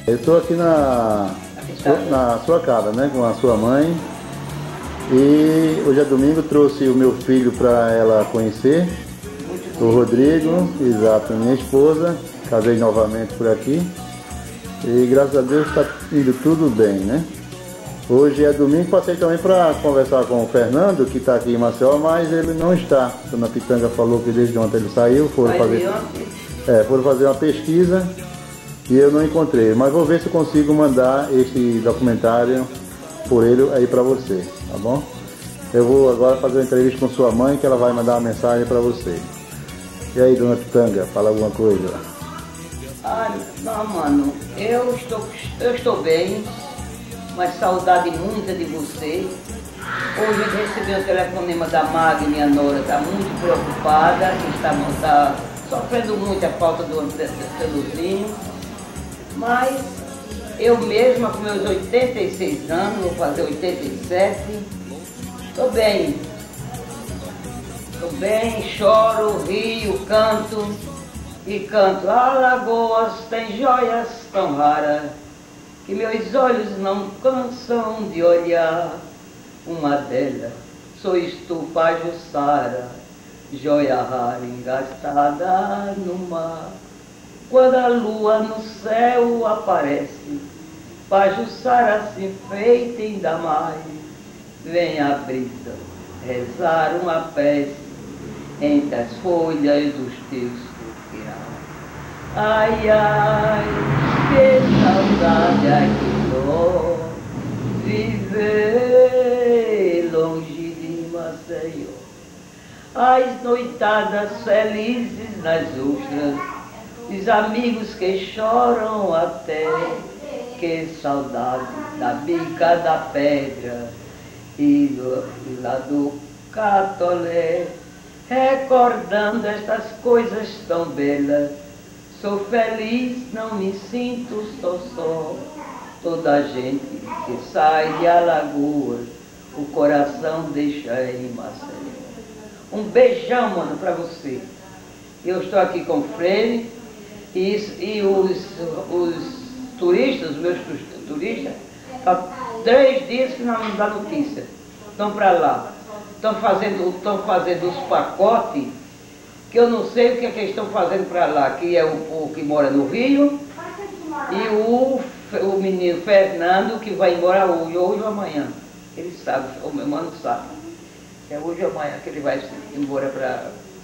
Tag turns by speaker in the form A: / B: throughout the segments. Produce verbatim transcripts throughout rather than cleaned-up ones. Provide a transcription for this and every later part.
A: Eu estou aqui na, na sua casa, né, com a sua mãe. E hoje é domingo, trouxe o meu filho para ela conhecer, o Rodrigo, exato, minha esposa. Casei novamente por aqui. E graças a Deus está indo tudo bem, né? Hoje é domingo, passei também para conversar com o Fernando, que está aqui em Maceió, mas ele não está. A dona Pitanga falou que desde ontem ele saiu, foram fazer, é, foram fazer uma pesquisa e eu não encontrei. Mas vou ver se eu consigo mandar esse documentário por ele aí para você, tá bom? Eu vou agora fazer uma entrevista com sua mãe, que ela vai mandar uma mensagem para você. E aí, dona Pitanga, fala alguma coisa?
B: Ah, não, mano, eu estou, eu estou bem. Mas saudade muita de você. Hoje eu recebi um telefonema da Magda, minha nora, está muito preocupada, está, está sofrendo muito a falta do Luzinho. Mas eu mesma, com meus oitenta e seis anos, vou fazer oitenta e sete, estou bem. Estou bem, choro, rio, canto e canto. Alagoas tem joias tão raras que meus olhos não cansam de olhar. Uma delas, sois tu, Pajuçara, joia rara engastada no mar. Quando a lua no céu aparece, Pajuçara se enfeita ainda mais. Vem a brisa rezar uma prece entre as folhas dos teus coqueirais. Ai, ai, que saudade aqui dó, viver longe de Maceió. As noitadas felizes nas ostras, os amigos que choram até, que saudade da bica da pedra e do, lá do Catolé, recordando estas coisas tão belas. Sou feliz, não me sinto só só. Toda a gente que sai de Alagoas, o coração deixa em Maceió. Um beijão, mano, pra você. Eu estou aqui com o Freire e, e os, os turistas, os meus turistas, há três dias que não me dão notícia. Estão pra lá. Estão fazendo, estão fazendo os pacotes que eu não sei o que é que eles estão fazendo para lá, que é o, o que mora no Rio, e o, o menino Fernando, que vai embora hoje, hoje ou amanhã. Ele sabe, o meu mano sabe. É hoje ou amanhã que ele vai embora para...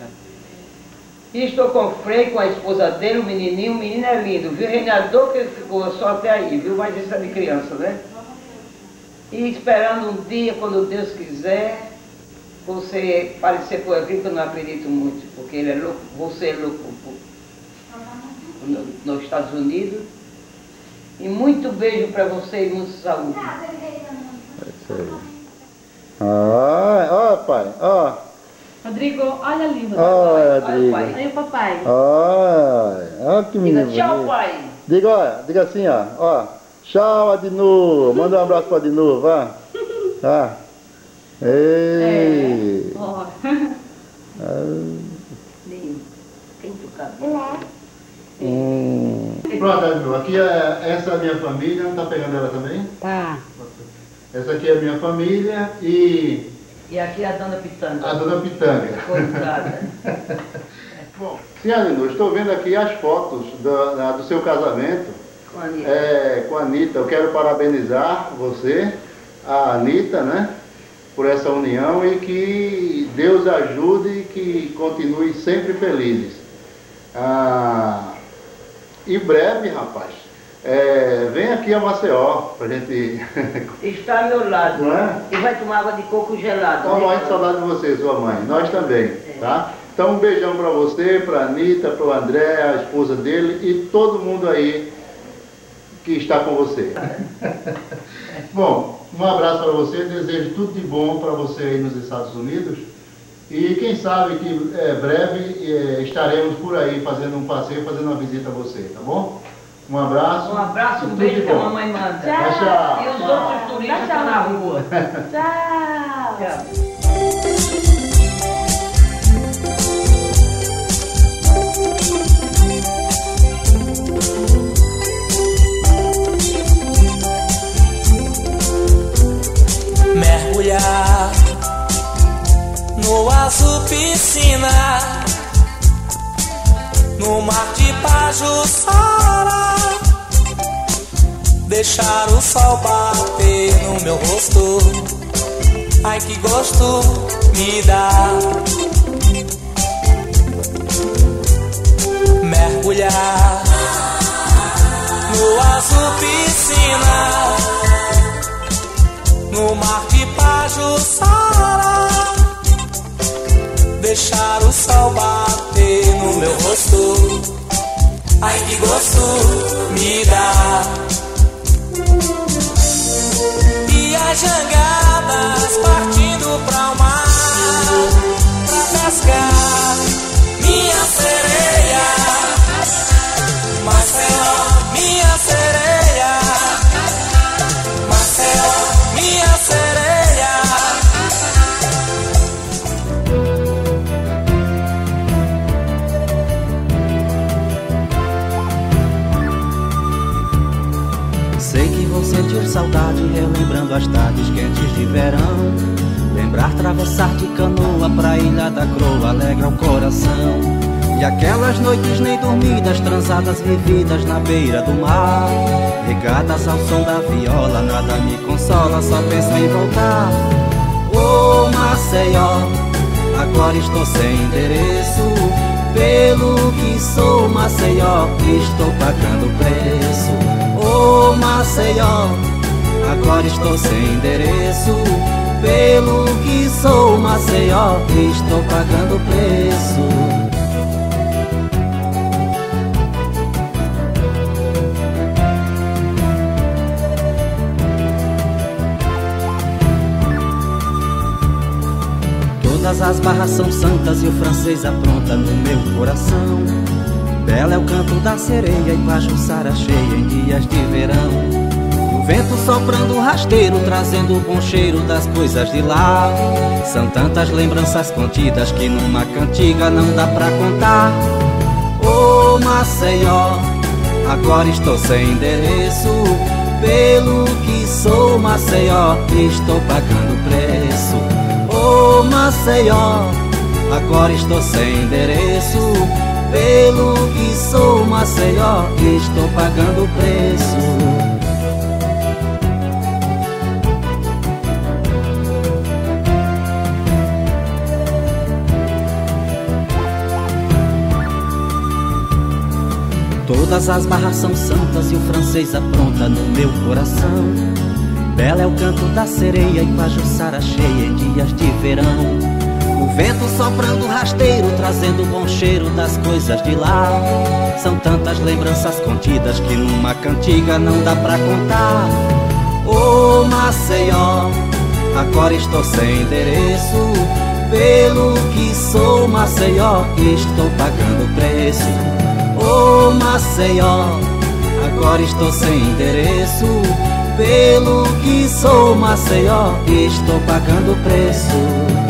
B: E estou com o Frei, com a esposa dele, o menininho, o menino é lindo, viu? O Reinador que ficou só até aí, viu? Mas isso é de criança, né? E esperando um dia, quando Deus quiser, você parecer por aqui, que eu não acredito muito, porque ele é louco, você é louco no, nos Estados Unidos. E muito beijo para você e muita saúde.
A: É isso aí. Ah, ó, pai, ó.
C: Rodrigo, olha ali, Rodrigo.
A: Olha, Rodrigo.
C: Olha o papai.
A: Olha, olha que menino.
B: Diga tchau, pai.
A: Diga, olha, diga assim, ó. ó tchau, Adinu. Manda um abraço para Adinu, vá. Tá. Ei!
C: É. Oh.
A: hum. Pronto, Adinu, aqui é, essa é a minha família, tá pegando ela também?
C: Tá.
A: Essa aqui é a minha família e...
B: E aqui é a dona Pitanga.
A: A dona Pitanga.
B: Coitada.
A: Bom, sim, Adinu, estou vendo aqui as fotos do, da, do seu casamento
B: Com a Anitta.
A: É, com a Anitta. Eu quero parabenizar você, a Anitta, né? Por essa união e que Deus ajude e que continue sempre felizes. Ah, em breve, rapaz, é, vem aqui a Maceió pra gente...
B: Está ao meu lado.
A: Não é?
B: E vai tomar água de coco gelado.
A: Estou morrendo de saudade de você, sua mãe. Nós também, tá? Então um beijão pra você, pra Anitta, pro André, a esposa dele e todo mundo aí que está com você. Bom, um abraço para você, desejo tudo de bom para você aí nos Estados Unidos e quem sabe que é, breve é, estaremos por aí fazendo um passeio, fazendo uma visita a você, tá bom? Um abraço.
B: Um abraço, um
A: tudo
B: beijo
A: de
B: que a
A: bom.
B: mamãe manda.
C: Tchau.
A: Tchau.
B: E os
A: Tchau.
B: outros turistas estão na rua.
C: Tchau.
B: Tchau.
D: no azul piscina, no mar de Pajuçara, deixar o sol bater no meu rosto. Ai, que gosto me dá mergulhar no azul piscina, no mar de Pajuçara, deixar o sol bater no meu rosto. Ai, que gosto me dá. E as jangadas partindo pra o mar, pra pescar minha sereia, Maceió, minha sereia, Maceió, minha sereia.
E: Sei que vou sentir saudade relembrando as tardes quentes de verão. Lembrar atravessar de canoa pra Ilha da Croa alegra o coração. E aquelas noites nem dormidas, transadas vividas na beira do mar, regadas ao som da viola, nada me consola, só penso em voltar. Ô Maceió, agora estou sem endereço, pelo que sou Maceió, estou pagando preço. Ô Maceió, agora estou sem endereço, pelo que sou Maceió, estou pagando preço. Todas as barras são santas e o francês apronta no meu coração. Bela é o canto da sereia e Pajuçara cheia em dias de verão. O vento soprando rasteiro, trazendo o bom cheiro das coisas de lá. São tantas lembranças contidas que numa cantiga não dá pra contar. Ô Maceió, agora estou sem endereço, pelo que sou Maceió, estou pagando preço. Ô Maceió, agora estou sem endereço, pelo que sou Maceió, estou pagando preço. Todas as barras são santas e o francês apronta no meu coração. Bela é o canto da sereia e Pajuçara cheia em dias de verão. O vento soprando rasteiro, trazendo o bom cheiro das coisas de lá. São tantas lembranças contidas que numa cantiga não dá pra contar. Ô Maceió, agora estou sem endereço, pelo que sou Maceió, estou pagando preço. Ô Maceió, agora estou sem endereço, pelo que sou Maceió, estou pagando preço.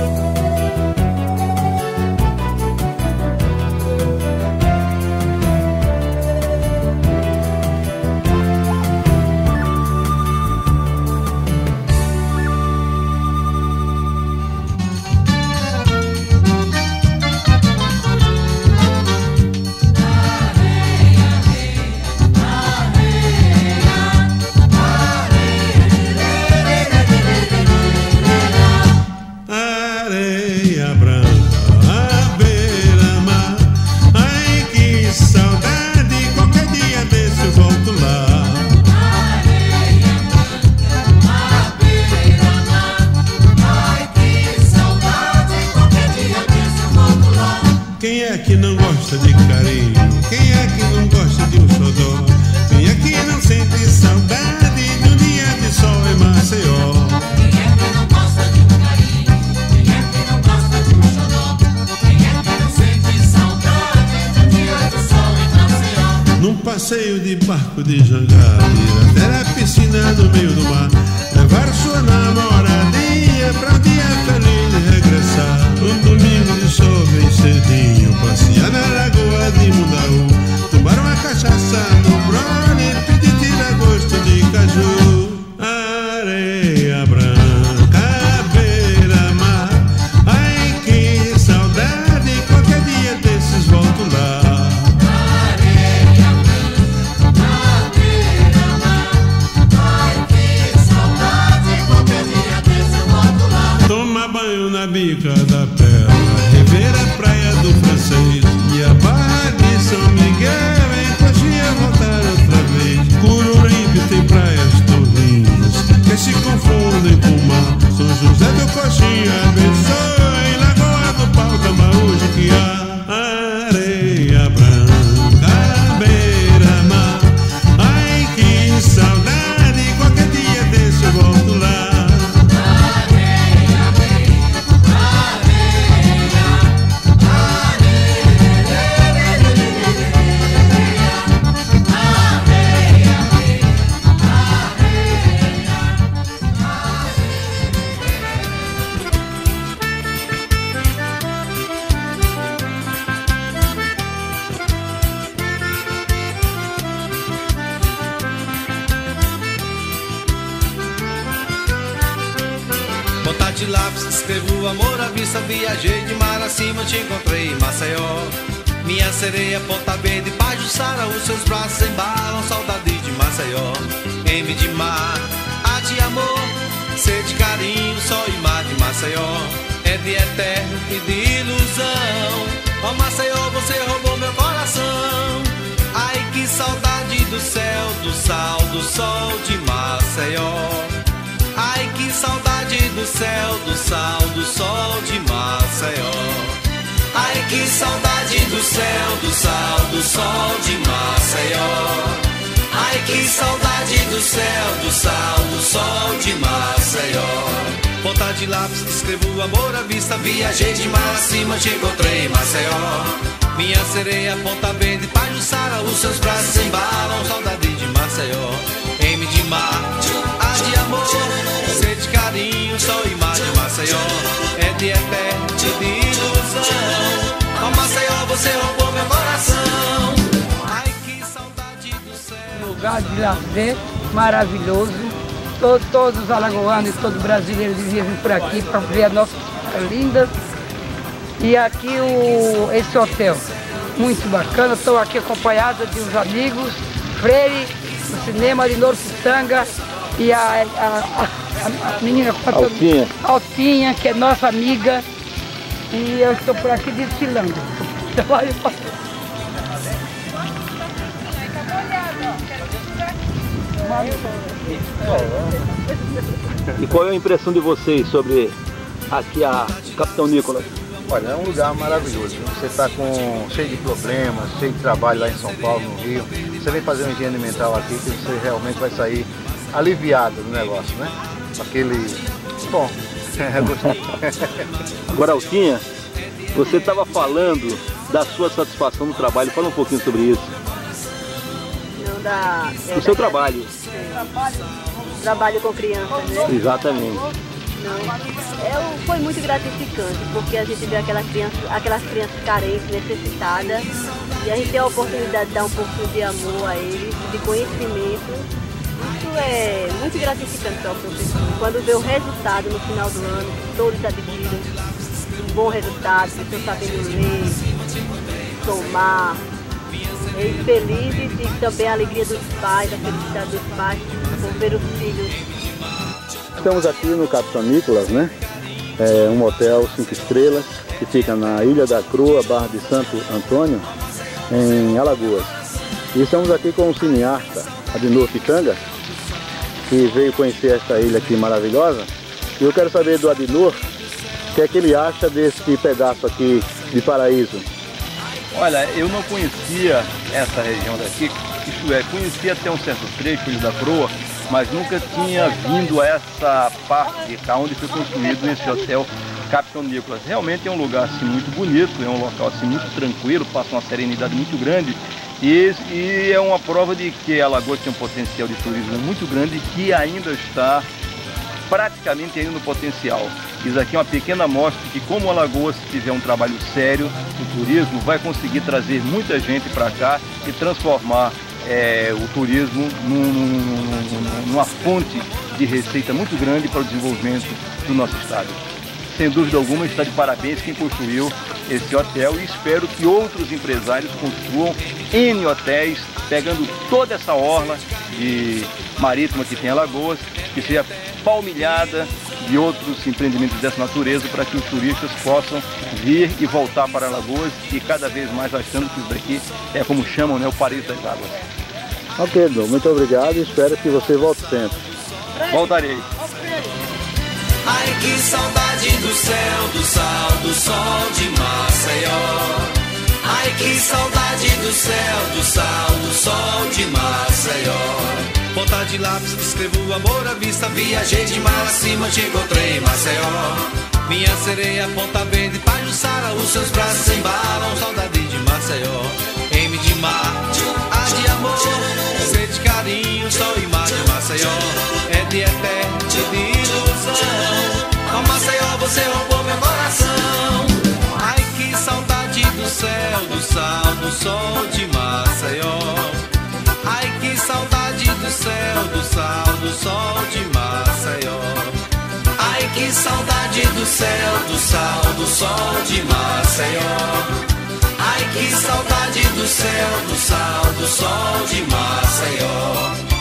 F: Quem é que não gosta de carinho? Quem é que não gosta de um xodó? Quem é que não sente saudade de um dia de sol em Maceió?
D: Quem é que não gosta de um carinho? Quem é que não gosta de um xodó? Quem é que não sente saudade de um dia de sol em Maceió?
F: Num passeio de barco de jangadeira até na piscina no meio do mar, levar sua namoradinha pra um dia feliz de regressar. Um domingo de sol bem cedinho, passear na lagoa de Mundaú, tomar uma cachaça no brone, pedir tira gosto de caju. Areia branca, beira-mar, ai banho na bica da Pérola, rever a praia do Francês e a barra de São Miguel, em Coxinha voltar outra vez. Cururipe tem praias tão lindas que se confundem com o mar. São José do Coxinha abençoa, em Lagoa do Pau, Tambaú, Jiquiá, areia branca, beira-mar. Ai, que saudade, qualquer dia desse eu volto lá.
E: De lápis, escrevo amor à vista, viajei de mar acima, te encontrei em Maceió. Minha sereia, Ponta Verde, Pajuçara, os seus braços embalam, saudade de Maceió. M de mar, A de amor, C de carinho, sol e mar de Maceió. É de eterno e de ilusão, ó Maceió, você roubou meu coração. Ai, que saudade do céu, do sal, do sol de Maceió. Ai, que saudade do céu, do sal, do sol de Maceió. Ai, que saudade do céu, do sal, do sol de Maceió. Ai, que saudade do céu, do sal, do sol de Maceió. Ponta de lápis, escrevo amor à vista, viajei de mar acima, te encontrei em Maceió. Minha sereia, Ponta Verde, Pajuçara, os seus braços embalam, saudade de Maceió. M de mar, A de amor, C de carinho, sol e mar de Maceió. É de eterno e de ilusão, ó Maceió, você roubou meu coração. Ai, que saudade do céu.
B: Lugar de lazer maravilhoso. Todos, todos os alagoanos e todo brasileiro deviam vir por aqui para ver as nossas praias lindas. E aqui o, esse hotel, muito bacana. Estou aqui acompanhada de uns amigos, Freire, do cinema de Norpitanga, e a, a, a, a menina
A: Altinha.
B: Altinha, que é nossa amiga. E eu estou por aqui desfilando.
G: E qual é a impressão de vocês sobre aqui a Capitão Nicolas?
A: Olha, é um lugar maravilhoso. Você está com cheio de problemas, cheio de trabalho lá em São Paulo, no Rio. Você vem fazer uma higiene mental aqui que você realmente vai sair aliviado do negócio, né? Aquele... Bom, eu gostei.
G: Agora, Altinha, você estava falando da sua satisfação no trabalho. Fala um pouquinho sobre isso.
H: Não dá...
G: O seu trabalho.
H: Trabalho com crianças, né?
G: Exatamente.
H: Não. É, foi muito gratificante, porque a gente vê aquelas crianças, aquelas crianças carentes, necessitadas, e a gente tem a oportunidade de dar um pouquinho de amor a eles, de conhecimento. Isso é muito gratificante para o professor. Quando vê o resultado no final do ano, todos adquiram um bom resultado, estão sabendo ler, somar, é feliz e também a alegria dos pais, a felicidade dos pais por ver os filhos.
A: Estamos aqui no Capitão Nicolas, né? É um hotel cinco estrelas que fica na Ilha da Crua, Barra de Santo Antônio, em Alagoas. E estamos aqui com o cineasta Adinor Pitanga, que veio conhecer esta ilha aqui maravilhosa. E eu quero saber do Adinor o que é que ele acha desse pedaço aqui de paraíso.
I: Olha, eu não conhecia essa região daqui, isto é, conhecia até um certo trecho da Croa, mas nunca tinha vindo a essa parte cá onde foi construído esse hotel Capitão Nicolas. Realmente é um lugar assim muito bonito, é um local assim muito tranquilo, passa uma serenidade muito grande e, e é uma prova de que Alagoas tem um potencial de turismo muito grande que ainda está praticamente ainda no potencial. Isso aqui é uma pequena amostra de como Alagoas, se fizer um trabalho sério no turismo, vai conseguir trazer muita gente para cá e transformar É, o turismo num, num, numa fonte de receita muito grande para o desenvolvimento do nosso estado. Sem dúvida alguma, está de parabéns quem construiu esse hotel e espero que outros empresários construam N hotéis, pegando toda essa orla de marítima que tem Alagoas, que seja palmilhada de outros empreendimentos dessa natureza para que os turistas possam vir e voltar para Alagoas e cada vez mais achando que isso daqui é como chamam, né, o paraíso das águas.
A: Ok, Edu, muito obrigado e espero que você volte sempre.
I: Voltarei.
D: Ai, que saudade do céu, do sal, do sol de Maceió. Ai, que saudade do céu, do sal, do sol de Maceió. Ponta de lápis, escrevo o amor à vista. Viajei de mar acima, te encontrei em Maceió. Minha sereia, ponta verde, Pajuçara, os seus braços embalam. Saudade de Maceió. M de mar, A de amor, C de carinho, sol e mar de Maceió. É de eterno, de ilusão. Ó Maceió, você roubou meu coração. Ai, que saudade do céu, do sal, do sol de Maceió. Ai, que saudade do céu, do sal, do sol de Maceió. Ai, que saudade do céu, do sal, do sol de Maceió. Ai, que saudade do céu, do sal, do sol de Maceió.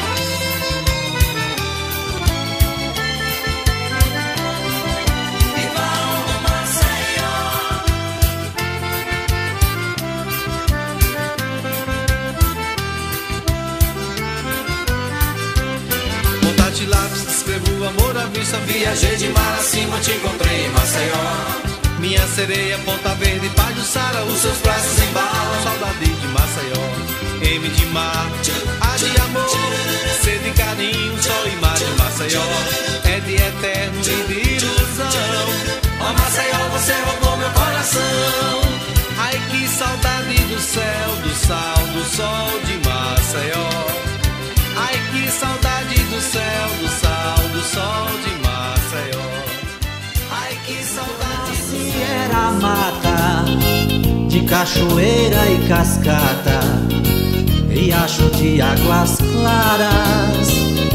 D: De lápis, escrevo o amor à vista. Viajei de mar acima, te encontrei em Maceió. Minha sereia, ponta verde, Pajuçara, os seus braços embalam. Saudade de Maceió. M de mar, A de amor, C de carinho, sol e mar de Maceió. É de eterno e de ilusão. Ó Maceió, você roubou meu coração. Ai, que saudade do céu, do sal, do sol de Maceió. Ai, que saudade do céu, do sal, do sol de Maceió. Ai, que saudade do
E: Se era mata de cachoeira e cascata, riacho de águas claras,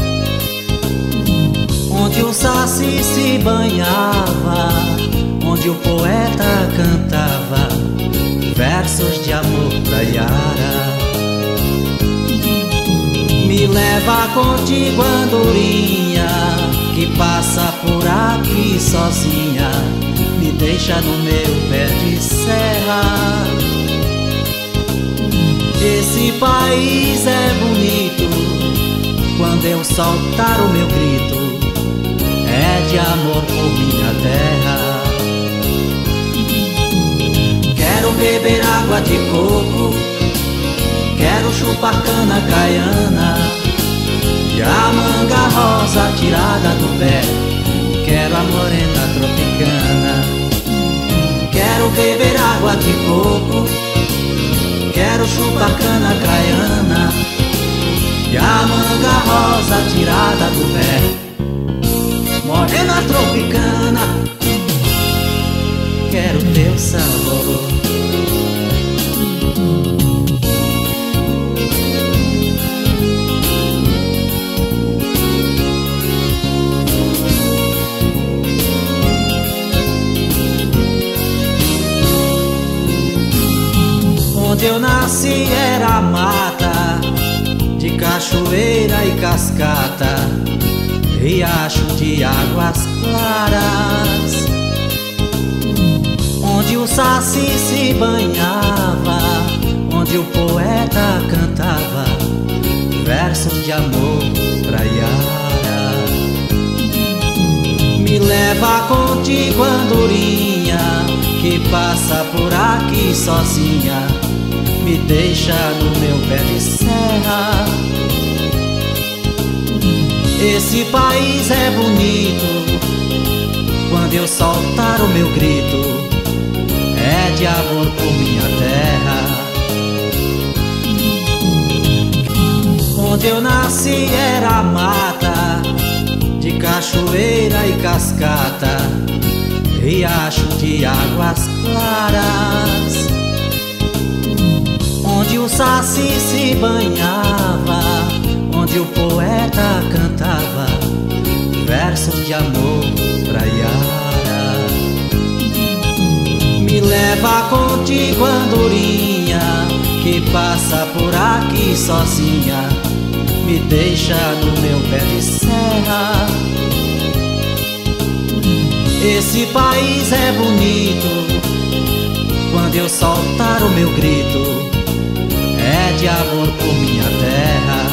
E: onde o saci se banhava, onde o poeta cantava versos de amor pra Yara. Me leva contigo, andorinha, que passa por aqui sozinha, me deixa no meu pé de serra. Esse país é bonito, quando eu soltar o meu grito, é de amor por minha terra. Quero beber água de coco, quero chupar cana caiana e a manga rosa tirada do pé. Quero a morena tropicana. Quero beber água de coco, quero chupar cana caiana e a manga rosa tirada do pé. Morena tropicana, quero teu sabor. Onde eu nasci era mata de cachoeira e cascata, riacho de águas claras, onde o saci se banhava, onde o poeta cantava versos de amor pra Yara. Me leva contigo, andorinha, que passa por aqui sozinha, me deixa no meu pé de serra. Esse país é bonito, quando eu soltar o meu grito, é de amor por minha terra. Onde eu nasci era mata de cachoeira e cascata, riacho de águas claras, onde o saci se banhava, onde o poeta cantava versos de amor pra Yara. Me leva contigo, andorinha, que passa por aqui sozinha, me deixa no meu pé de serra. Esse país é bonito, quando eu soltar o meu grito, é de amor por minha terra.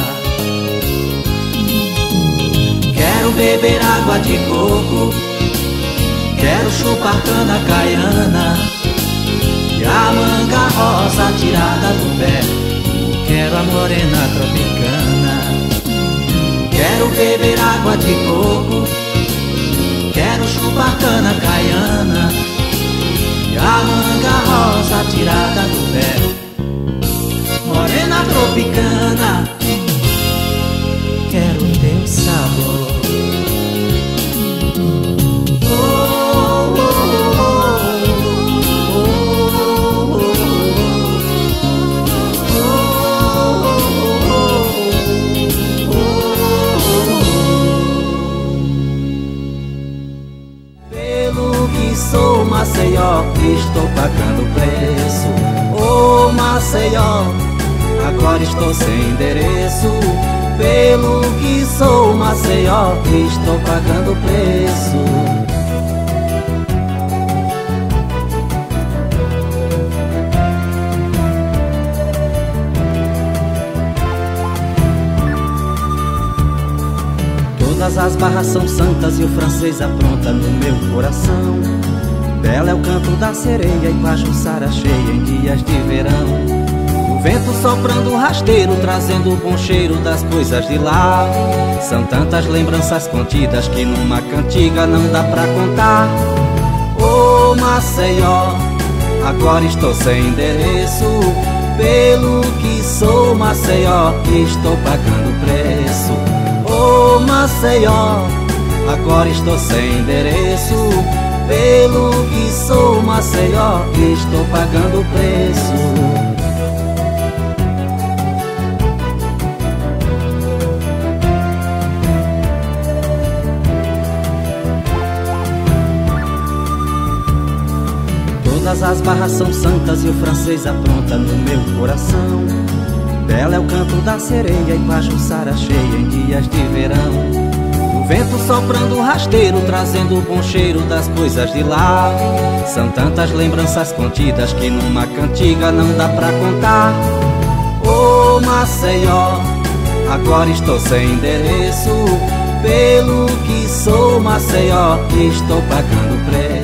E: Quero beber água de coco, quero chupar cana caiana e a manga rosa tirada do pé. Quero a morena tropicana. Quero beber água de coco, quero chupar cana caiana e a manga rosa tirada do pé. Morena tropicana, quero teu sabor. Oh, oh, oh, oh, oh, oh. Pelo que sou Maceió, estou pagando preço. Oh Maceió, agora estou sem endereço. Pelo que sou Maceió, estou pagando preço. Todas as barras são santas e o francês apronta no meu coração. Belo é o canto da sereia e Pajuçara cheia em dias de verão. O vento soprando rasteiro, trazendo o bom cheiro das coisas de lá. São tantas lembranças contidas que numa cantiga não dá pra contar. Oh Maceió, agora estou sem endereço. Pelo que sou Maceió, estou pagando preço. Oh Maceió, agora estou sem endereço. Pelo que sou Maceió, estou pagando preço. Todas as barras são santas e o francês apronta no meu coração. Belo é o canto da sereia e Pajuçara cheia em dias de verão. O vento soprando rasteiro, trazendo o bom cheiro das coisas de lá. São tantas lembranças contidas que numa cantiga não dá pra contar. Oh Maceió, agora estou sem endereço. Pelo que sou Maceió, estou pagando preço.